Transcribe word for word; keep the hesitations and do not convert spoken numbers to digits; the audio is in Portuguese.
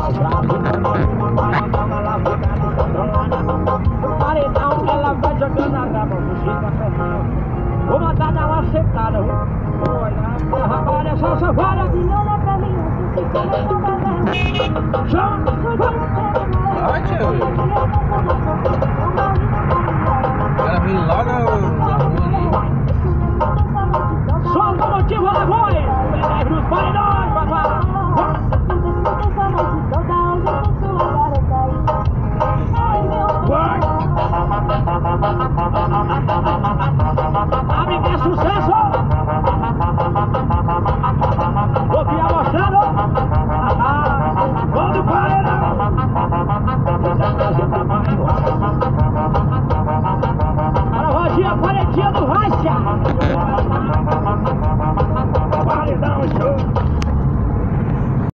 Paredão, ela vai jogando a grava, música fechando. Vou mandar dar uma secada, vou olhar pra rapaz, é só safada. Olha pra mim, se você não tá vendo. Chama! Vai, tio.